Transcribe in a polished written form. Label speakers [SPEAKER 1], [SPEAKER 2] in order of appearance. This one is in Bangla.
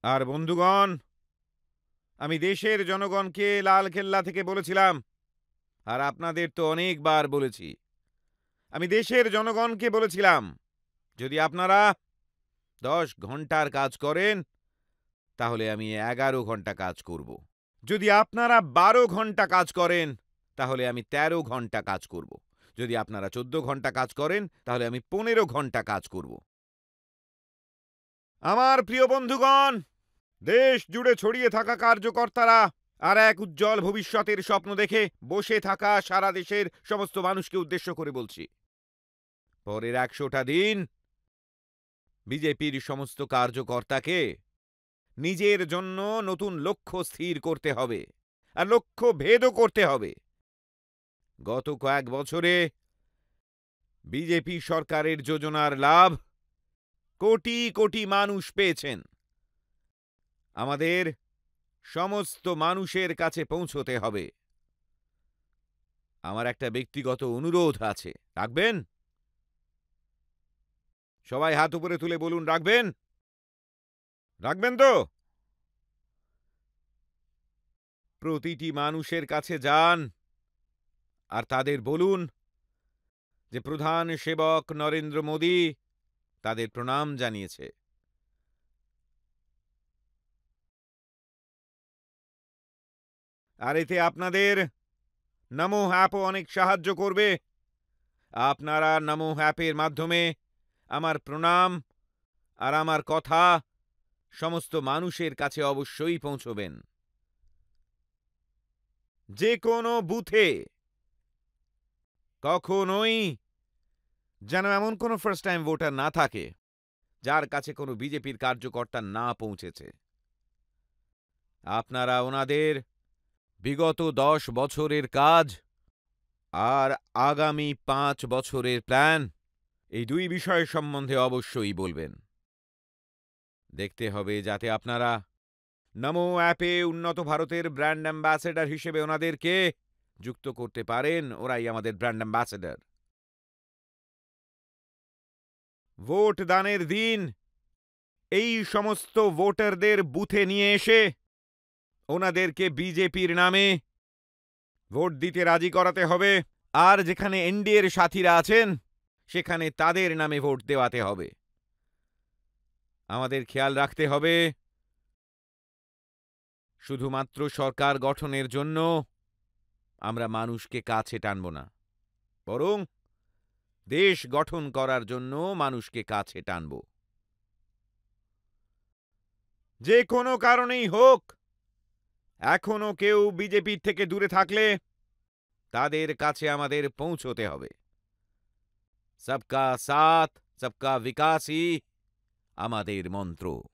[SPEAKER 1] আর বন্ধুগণ, আমি দেশের জনগণকে লালকেল্লা থেকে বলেছিলাম, আর আপনাদের তো অনেকবার বলেছি, আমি দেশের জনগণকে বলেছিলাম, যদি আপনারা 10 ঘন্টার কাজ করেন তাহলে আমি 11 ঘন্টা কাজ করব। যদি আপনারা 12 ঘন্টা কাজ করেন তাহলে আমি 13 ঘন্টা কাজ করব। যদি আপনারা 14 ঘন্টা কাজ করেন তাহলে আমি 15 ঘন্টা কাজ করব। আমার প্রিয় বন্ধুগণ, দেশ জুড়ে ছড়িয়ে থাকা কার্যকর্তারা আর এক উজ্জ্বল ভবিষ্যতের স্বপ্ন দেখে বসে থাকা সারা দেশের সমস্ত মানুষকে উদ্দেশ্য করে বলছি, পরের 100টা দিন বিজেপির সমস্ত কার্যকর্তাকে নিজের জন্য নতুন লক্ষ্য স্থির করতে হবে, আর লক্ষ্য ভেদও করতে হবে। গত কয়েক বছরে বিজেপি সরকারের যোজনার লাভ কোটি কোটি মানুষ পেয়েছেন। আমাদের সমস্ত মানুষের কাছে পৌঁছতে হবে। আমার একটা ব্যক্তিগত অনুরোধ আছে, রাখবেন? সবাই হাত উপরে তুলে বলুন, রাখবেন? রাখবেন তো? প্রতিটি মানুষের কাছে যান আর তাদের বলুন যে প্রধান সেবক নরেন্দ্র মোদী তাদের প্রণাম জানিয়েছে। আর এতে আপনাদের নমো অ্যাপও অনেক সাহায্য করবে। আপনারা নমো অ্যাপের মাধ্যমে আমার প্রণাম আর আমার কথা সমস্ত মানুষের কাছে অবশ্যই পৌঁছবেন। যে কোনো বুথে কখনোই যেন এমন কোনো ফার্স্ট টাইম ভোটার না থাকে যার কাছে কোনো বিজেপির কার্যকর্তা না পৌঁছেছে। আপনারা ওনাদের বিগত 10 বছরের কাজ আর আগামী 5 বছরের প্ল্যান, এই দুই বিষয় সম্বন্ধে অবশ্যই বলবেন। দেখতে হবে যাতে আপনারা নমো অ্যাপে উন্নত ভারতের ব্র্যান্ড অ্যাম্বাসেডর হিসেবে ওনাদেরকে যুক্ত করতে পারেন। ওরাই আমাদের ব্র্যান্ড অ্যাম্বাসেডর। ভোট দানের দিন এই সমস্ত ভোটারদের বুথে নিয়ে এসে ওনাদেরকে বিজেপির নামে ভোট দিতে রাজি করাতে হবে। আর যেখানে এনডিএর সাথীরা আছেন সেখানে তাদের নামে ভোট দেওয়াতে হবে। আমাদের খেয়াল রাখতে হবে, শুধুমাত্র সরকার গঠনের জন্য আমরা মানুষকে কাছে টানব না, বরং দেশ গঠন করার জন্য মানুষকে কাছে টানব। যে কোনো কারণেই হোক, এখনো কেউ বিজেপির থেকে দূরে থাকলে তাদের কাছে আমাদের পৌঁছতে হবে। সবকা সাথ সবকা বিকাশই আমাদের মন্ত্র।